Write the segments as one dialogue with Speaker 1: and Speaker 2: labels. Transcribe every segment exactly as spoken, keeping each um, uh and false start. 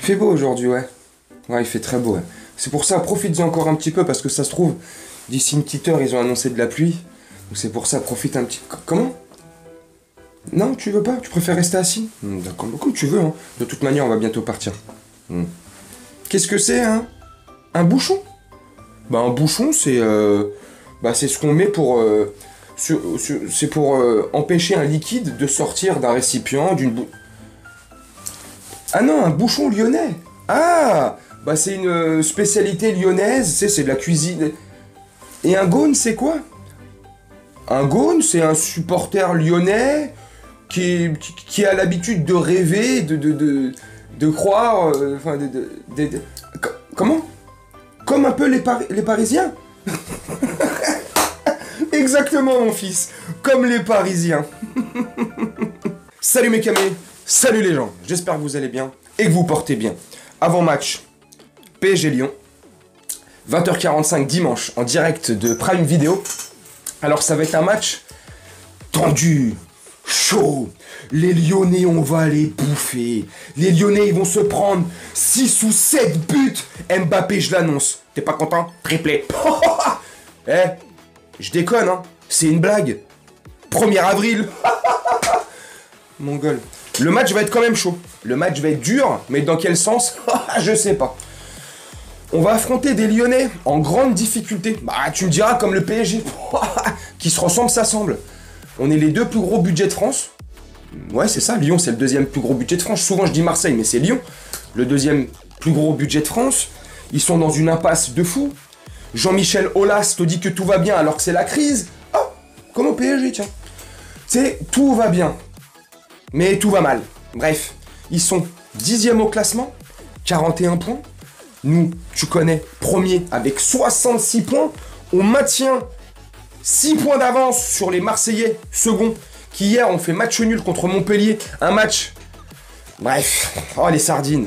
Speaker 1: Il fait beau aujourd'hui, ouais. Ouais, il fait très beau, ouais. C'est pour ça, profite-en encore un petit peu, parce que ça se trouve, d'ici une petite heure, ils ont annoncé de la pluie. Donc c'est pour ça, profite un petit... Comment? Non, tu veux pas? Tu préfères rester assis? Hmm, d'accord, comme tu veux, hein. De toute manière, on va bientôt partir. Hmm. Qu'est-ce que c'est, hein? Un bouchon? Bah, un bouchon, c'est... Euh... Bah, c'est ce qu'on met pour... Euh... C'est pour euh, empêcher un liquide de sortir d'un récipient, d'une bou... Ah non, un bouchon lyonnais. Ah, bah c'est une spécialité lyonnaise, tu sais, c'est de la cuisine. Et un gone, c'est quoi? Un gone, c'est un supporter lyonnais qui, qui, qui a l'habitude de rêver, de, de, de, de croire... Euh, enfin, de, de, de, de... Comment? Comme un peu les, Par les Parisiens. Exactement, mon fils. Comme les Parisiens. Salut mes camés. Salut les gens. J'espère que vous allez bien et que vous portez bien. Avant-match, P S G Lyon. vingt heures quarante-cinq dimanche, en direct de Prime Video. Alors ça va être un match tendu, chaud. Les Lyonnais, on va les bouffer. Les Lyonnais, ils vont se prendre six ou sept buts. Mbappé, je l'annonce. T'es pas content? Triplé. Eh, je déconne, hein. C'est une blague. premier avril. Mon gueule. Le match va être quand même chaud. Le match va être dur, mais dans quel sens? Je sais pas. On va affronter des Lyonnais en grande difficulté. Bah, tu me diras comme le P S G. Qui se ressemble, s'assemble. On est les deux plus gros budgets de France. Ouais, c'est ça. Lyon, c'est le deuxième plus gros budget de France. Souvent, je dis Marseille, mais c'est Lyon. Le deuxième plus gros budget de France. Ils sont dans une impasse de fou. Jean-Michel Aulas te dit que tout va bien alors que c'est la crise. Ah, comme au P S G, tiens. Tu sais, tout va bien. Mais tout va mal. Bref, ils sont dixième au classement, quarante et un points. Nous, tu connais, premier avec soixante-six points. On maintient six points d'avance sur les Marseillais, second, qui hier ont fait match nul contre Montpellier. Un match... Bref, oh les sardines.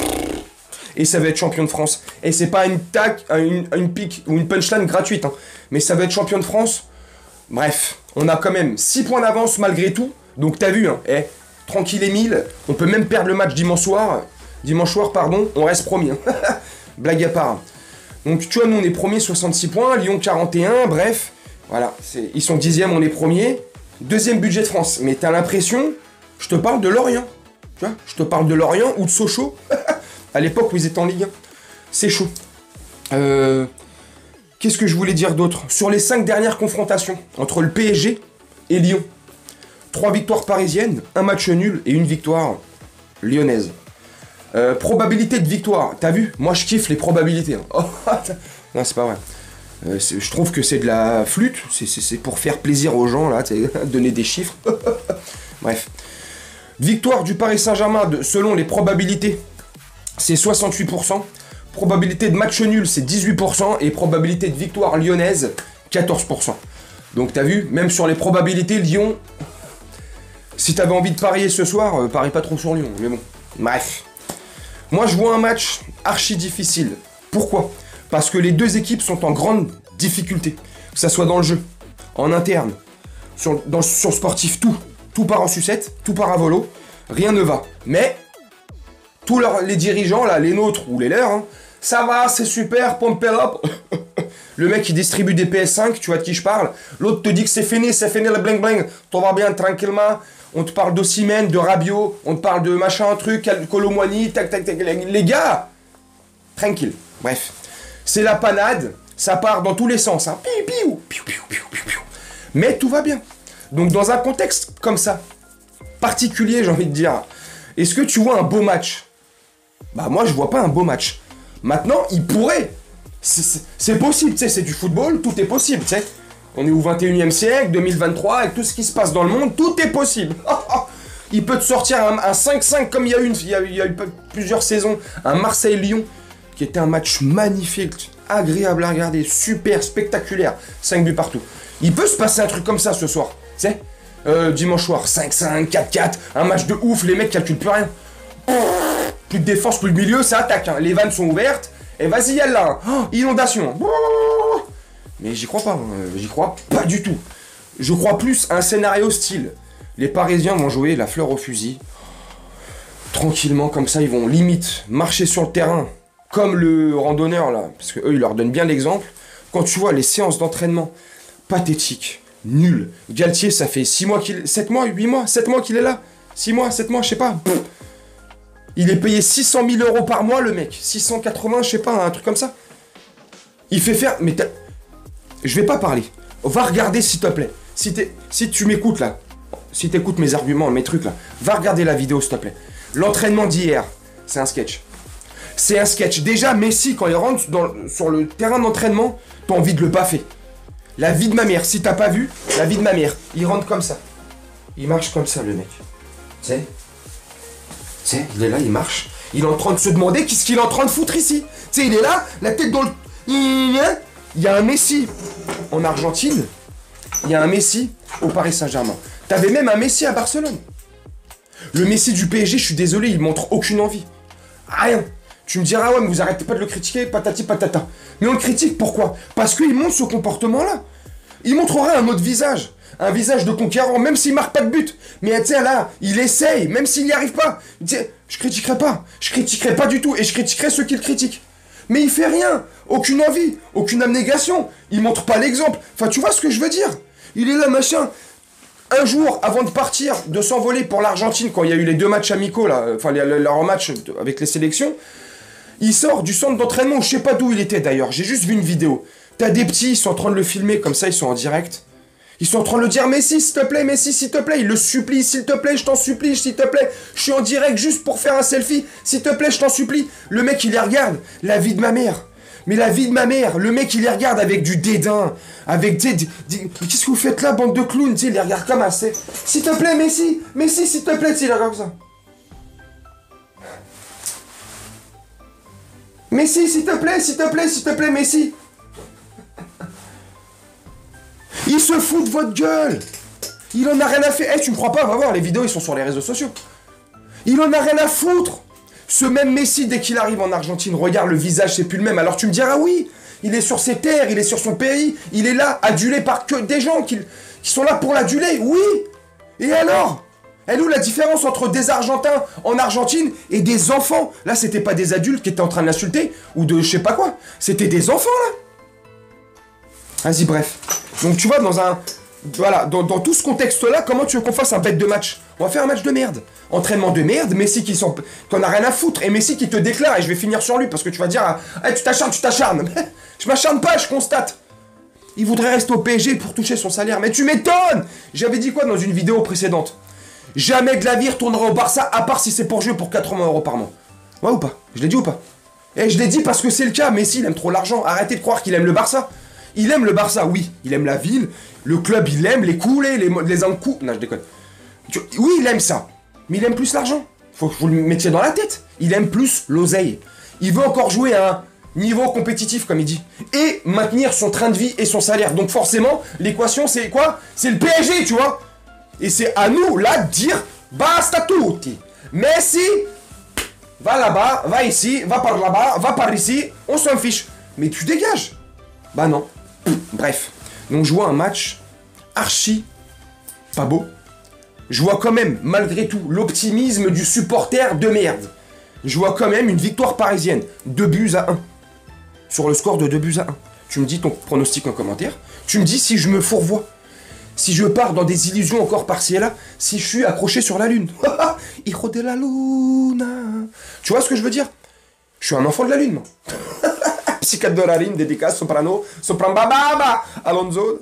Speaker 1: Et ça va être champion de France. Et c'est pas une tac, une, une pique ou une punchline gratuite, hein. Mais ça va être champion de France. Bref, on a quand même six points d'avance malgré tout. Donc t'as vu, hein, eh, tranquille Émile, on peut même perdre le match dimanche soir. Dimanche soir, pardon, on reste premier. Hein. Blague à part. Donc tu vois, nous on est premier, soixante-six points, Lyon quarante et un, bref. Voilà, ils sont dixième, on est premier. Deuxième budget de France. Mais t'as l'impression, je te parle de Lorient. Tu vois, je te parle de Lorient ou de Sochaux. À l'époque où ils étaient en Ligue un. C'est chaud. Euh, Qu'est-ce que je voulais dire d'autre? Sur les cinq dernières confrontations entre le P S G et Lyon. Trois victoires parisiennes, un match nul et une victoire lyonnaise. Euh, probabilité de victoire, t'as vu? Moi je kiffe les probabilités. Hein. Oh, non, c'est pas vrai. Euh, je trouve que c'est de la flûte, c'est pour faire plaisir aux gens, là, donner des chiffres. Bref. Victoire du Paris Saint-Germain selon les probabilités, c'est soixante-huit pour cent. Probabilité de match nul, c'est dix-huit pour cent. Et probabilité de victoire lyonnaise, quatorze pour cent. Donc t'as vu, même sur les probabilités, Lyon... Si t'avais envie de parier ce soir, euh, parie pas trop sur Lyon, mais bon. Bref. Moi, je vois un match archi difficile. Pourquoi? Parce que les deux équipes sont en grande difficulté. Que ça soit dans le jeu, en interne, sur, dans, sur le sportif, tout. Tout part en sucette, tout part à volo. Rien ne va. Mais, tous leurs, les dirigeants, là, les nôtres ou les leurs, hein, ça va, c'est super, pompe up. Le mec qui distribue des P S cinq, tu vois de qui je parle. L'autre te dit que c'est fini, c'est fini le bling bling. Tout va bien tranquillement. On te parle d'Osimhen, de Rabiot, on te parle de machin, un truc, Colomwani, tac, tac, tac. Les gars, tranquille. Bref, c'est la panade, ça part dans tous les sens. Hein. Piu, piu, piu, piu, piu, piu, piu. Mais tout va bien. Donc dans un contexte comme ça, particulier, j'ai envie de dire, est-ce que tu vois un beau match? Bah moi, je vois pas un beau match. Maintenant, il pourrait. C'est possible, tu sais, c'est du football, tout est possible, tu sais. On est au vingt et unième siècle, deux mille vingt-trois, avec tout ce qui se passe dans le monde, tout est possible. Il peut te sortir un, un cinq cinq comme il y a eu, il y a, il y a eu plusieurs saisons, un Marseille-Lyon, qui était un match magnifique, agréable à regarder, super spectaculaire, cinq buts partout. Il peut se passer un truc comme ça ce soir, tu sais. Euh, dimanche soir, cinq cinq, quatre quatre, un match de ouf, les mecs calculent plus rien. Plus de défense, plus de milieu, ça attaque, hein. Les vannes sont ouvertes, et vas-y, elle là, hein. Inondation. Mais j'y crois pas, hein. J'y crois pas du tout. Je crois plus à un scénario style. Les Parisiens vont jouer la fleur au fusil. Tranquillement, comme ça, ils vont limite marcher sur le terrain, comme le randonneur, là, parce que eux, ils leur donnent bien l'exemple. Quand tu vois les séances d'entraînement pathétiques, nulles. Galtier, ça fait six mois qu'il... sept mois, huit mois, sept mois qu'il est là. six mois, sept mois, je sais pas. Pff. Il est payé six cent mille euros par mois, le mec. six cent quatre-vingts, je sais pas, un truc comme ça. Il fait faire... Mais t'as... Je vais pas parler. Va regarder, s'il te plaît. Si, t'es... si tu m'écoutes, là. Si t'écoutes mes arguments, mes trucs, là. Va regarder la vidéo, s'il te plaît. L'entraînement d'hier, c'est un sketch. C'est un sketch. Déjà, Messi, quand il rentre dans... sur le terrain d'entraînement, t'as envie de le baffer. La vie de ma mère. Si t'as pas vu, la vie de ma mère. Il rentre comme ça. Il marche comme ça, le mec. Tu sais Tu sais, il est là, il marche. Il est en train de se demander qu'est-ce qu'il est en train de foutre ici. Tu sais, il est là, la tête dans le... Il y a un Messi en Argentine. Il y a un Messi au Paris Saint-Germain. T'avais même un Messi à Barcelone. Le Messi du P S G, je suis désolé, il montre aucune envie. Rien. Tu me diras, ouais, mais vous arrêtez pas de le critiquer, patati patata. Mais on le critique, pourquoi? Parce qu'il montre ce comportement-là. Il montrerait un autre visage. Un visage de conquérant, même s'il marque pas de but. Mais tu sais, là, il essaye, même s'il n'y arrive pas. T'sais, je critiquerai pas. Je critiquerai pas du tout. Et je critiquerai ceux qui le critiquent. Mais il fait rien. Aucune envie. Aucune abnégation. Il montre pas l'exemple. Enfin, tu vois ce que je veux dire? Il est là, machin. Un jour, avant de partir, de s'envoler pour l'Argentine, quand il y a eu les deux matchs amicaux, là, enfin, leur match avec les sélections, il sort du centre d'entraînement, je sais pas d'où il était d'ailleurs, j'ai juste vu une vidéo. T'as des petits, ils sont en train de le filmer, comme ça, ils sont en direct. Ils sont en train de le dire, Messi, s'il te plaît, Messi, s'il te plaît, il le supplie, s'il te plaît, je t'en supplie, s'il te plaît, je suis en direct juste pour faire un selfie, s'il te plaît, je t'en supplie. Le mec, il les regarde, la vie de ma mère. Mais la vie de ma mère, le mec il les regarde avec du dédain, avec des... Qu'est-ce que vous faites là, bande de clowns? Tu sais, il les regarde comme ça. S'il te plaît, Messi, Messi, s'il te plaît, tu sais, il les regarde comme ça. Messi, s'il te plaît, s'il te plaît, s'il te plaît, Messi. Il se fout de votre gueule. Il en a rien à faire. Eh, hey, tu me crois pas, va voir, les vidéos, ils sont sur les réseaux sociaux. Il en a rien à foutre. Ce même Messi, dès qu'il arrive en Argentine, regarde le visage, c'est plus le même. Alors tu me diras, oui, il est sur ses terres, il est sur son pays, il est là, adulé par que des gens qui, qui sont là pour l'aduler, oui. Et alors? Elle est où la différence entre des Argentins en Argentine et des enfants? Là, c'était pas des adultes qui étaient en train de l'insulter, ou de je sais pas quoi. C'était des enfants, là. Vas-y, bref. Donc tu vois, dans un... Voilà, dans, dans tout ce contexte-là, comment tu veux qu'on fasse un bête de match? On va faire un match de merde. Entraînement de merde, Messi qui s'en... qu'on a rien à foutre, et Messi qui te déclare, et je vais finir sur lui, parce que tu vas dire, ah, hey, tu t'acharnes, tu t'acharnes. Je m'acharne pas, je constate. Il voudrait rester au P S G pour toucher son salaire, mais tu m'étonnes. J'avais dit quoi dans une vidéo précédente? Jamais de la vie retournera au Barça, à part si c'est pour jouer pour quatre-vingts euros par mois. Ouais ou pas? Je l'ai dit ou pas? Et je l'ai dit parce que c'est le cas, Messi, il aime trop l'argent. Arrêtez de croire qu'il aime le Barça. Il aime le Barça, oui. Il aime la ville, le club, il aime les coulées, les, les coups. Non, je déconne. Oui, il aime ça. Mais il aime plus l'argent. Faut que vous le mettiez dans la tête. Il aime plus l'oseille. Il veut encore jouer à un niveau compétitif, comme il dit. Et maintenir son train de vie et son salaire. Donc forcément, l'équation, c'est quoi? C'est le P S G, tu vois. Et c'est à nous, là, de dire basta tutti. Messi, va là-bas, va ici, va par là-bas, va par ici. On s'en fiche. Mais tu dégages. Bah non. Bref. Donc je vois un match archi pas beau. Je vois quand même, malgré tout, l'optimisme du supporter de merde. Je vois quand même une victoire parisienne. deux buts à un. Sur le score de deux buts à un. Tu me dis ton pronostic en commentaire. Tu me dis si je me fourvoie. Si je pars dans des illusions encore par-ci et là. Si je suis accroché sur la lune. Hijo de la luna. Tu vois ce que je veux dire? Je suis un enfant de la lune, moi. Psychadoraline, dédicace, soprano, soprambababa, Alonso.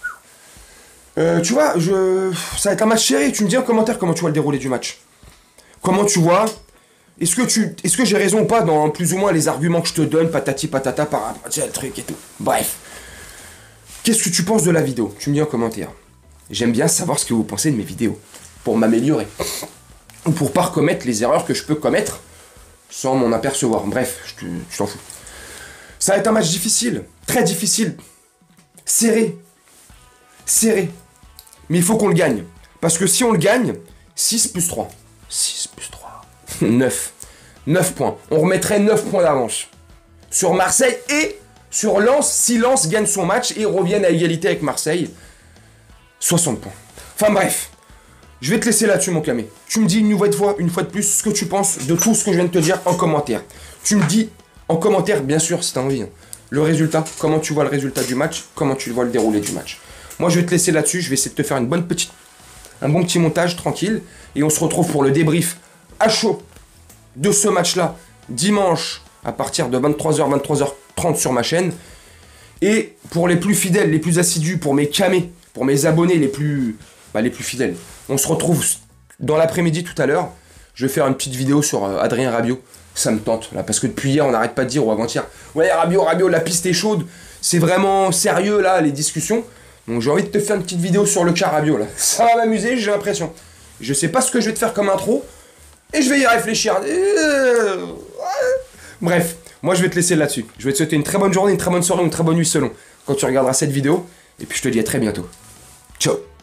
Speaker 1: Euh, tu vois, je... ça va être un match serré. Tu me dis en commentaire comment tu vois le déroulé du match. Comment tu vois? Est-ce que tu, est-ce que j'ai raison ou pas dans plus ou moins les arguments que je te donne, patati patata, par rapport à le truc et tout. Bref. Qu'est-ce que tu penses de la vidéo? Tu me dis en commentaire. J'aime bien savoir ce que vous pensez de mes vidéos. Pour m'améliorer. Ou pour pas recommettre les erreurs que je peux commettre sans m'en apercevoir. Bref, je te, je t'en fous. Ça va être un match difficile. Très difficile. Serré. Serré. Mais il faut qu'on le gagne. Parce que si on le gagne, six plus trois. six plus trois. neuf. neuf points. On remettrait neuf points d'avance. Sur Marseille et sur Lens, si Lens gagne son match et revienne à égalité avec Marseille. soixante points. Enfin bref. Je vais te laisser là-dessus, mon camé. Tu me dis une nouvelle fois, une fois de plus, ce que tu penses de tout ce que je viens de te dire en commentaire. Tu me dis en commentaire, bien sûr, si tu as envie, hein, le résultat, comment tu vois le résultat du match, comment tu vois le déroulé du match. Moi, je vais te laisser là-dessus. Je vais essayer de te faire une bonne petite, un bon petit montage tranquille. Et on se retrouve pour le débrief à chaud de ce match-là, dimanche, à partir de vingt-trois heures, vingt-trois heures trente sur ma chaîne. Et pour les plus fidèles, les plus assidus, pour mes camés, pour mes abonnés les plus, bah, les plus fidèles, on se retrouve dans l'après-midi tout à l'heure. Je vais faire une petite vidéo sur euh, Adrien Rabiot. Ça me tente, là, parce que depuis hier, on n'arrête pas de dire, ou avant-hier, ouais, Rabiot, Rabiot, la piste est chaude. C'est vraiment sérieux, là, les discussions. Donc j'ai envie de te faire une petite vidéo sur le cas Rabiot, là. Ça va m'amuser, j'ai l'impression. Je sais pas ce que je vais te faire comme intro, et je vais y réfléchir. Euh... Bref, moi je vais te laisser là-dessus. Je vais te souhaiter une très bonne journée, une très bonne soirée, une très bonne nuit selon quand tu regarderas cette vidéo. Et puis je te dis à très bientôt. Ciao.